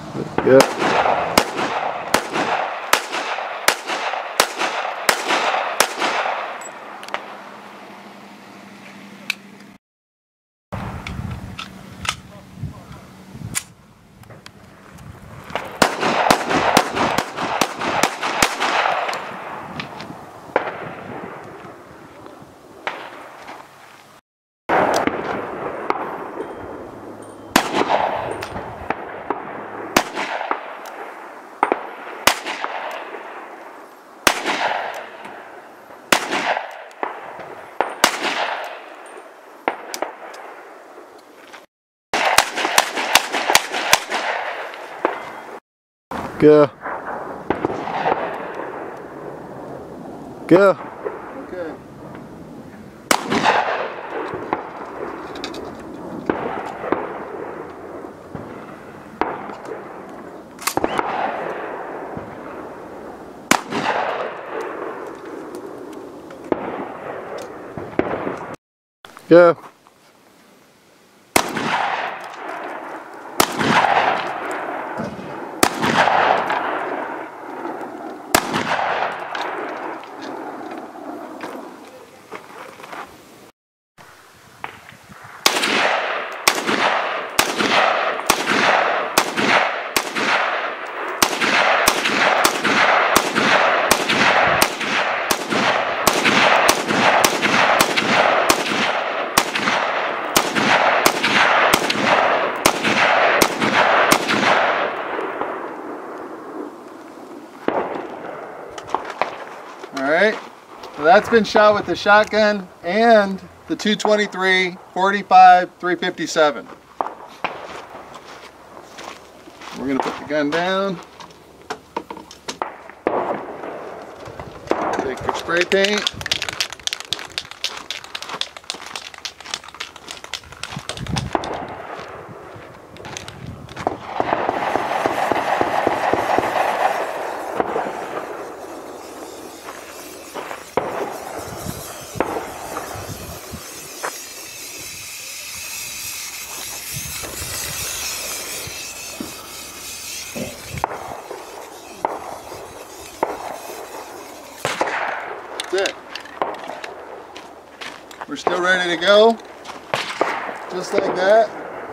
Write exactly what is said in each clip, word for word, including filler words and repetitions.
Good. Go. Go. Okay. Go. Alright, so that's been shot with the shotgun and the two twenty-three, forty-five, three fifty-seven. We're going to put the gun down. Take your spray paint. That's it. We're still ready to go, just like that.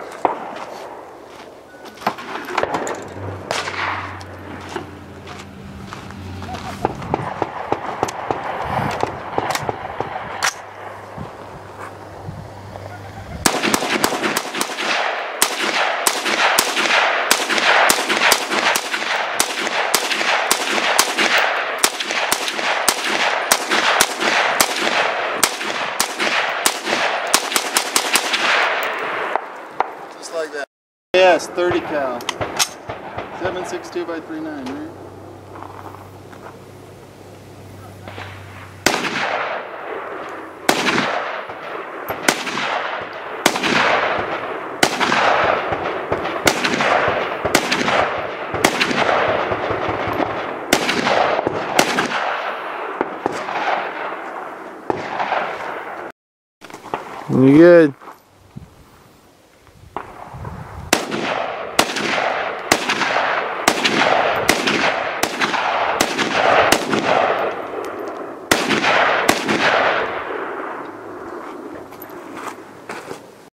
Like that. Yes, thirty cal. seven six two by three nine, right? You good?